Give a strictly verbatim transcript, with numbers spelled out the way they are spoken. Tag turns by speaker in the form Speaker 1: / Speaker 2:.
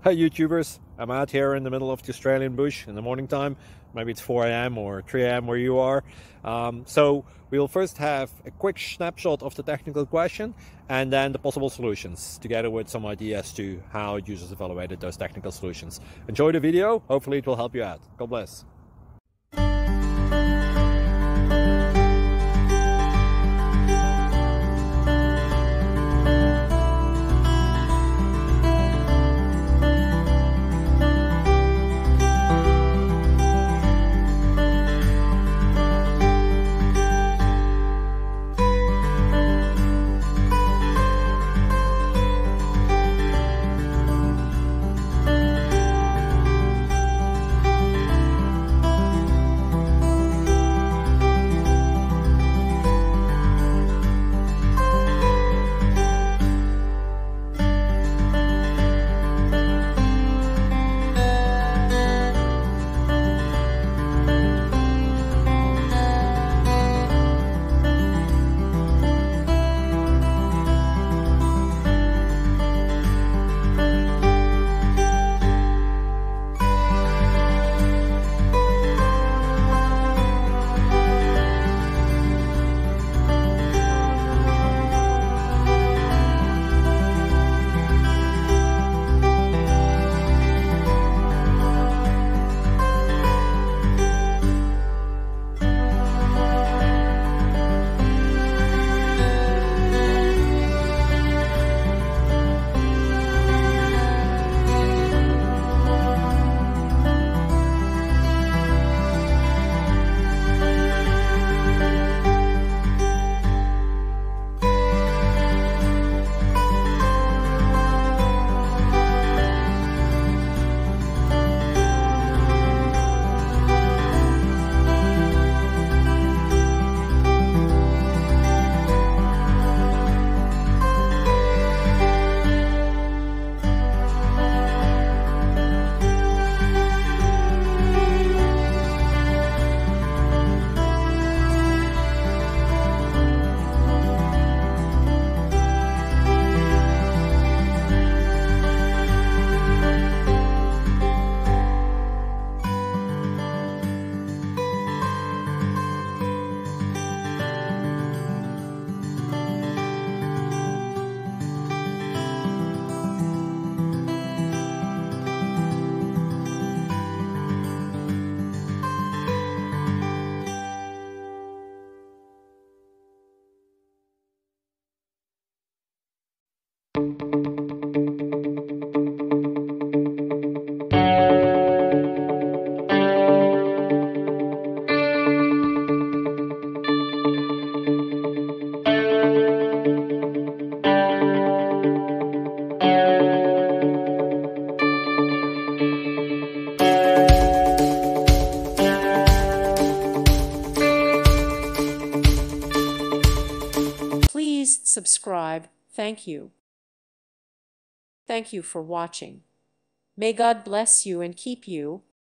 Speaker 1: Hi YouTubers, I'm out here in the middle of the Australian bush in the morning time. Maybe it's four A M or three A M where you are. Um, so we'll first have a quick snapshot of the technical question and then the possible solutions, together with some ideas to how users evaluated those technical solutions. Enjoy the video, hopefully it will help you out. God bless.
Speaker 2: Please subscribe. Thank you. Thank you for watching. May God bless you and keep you.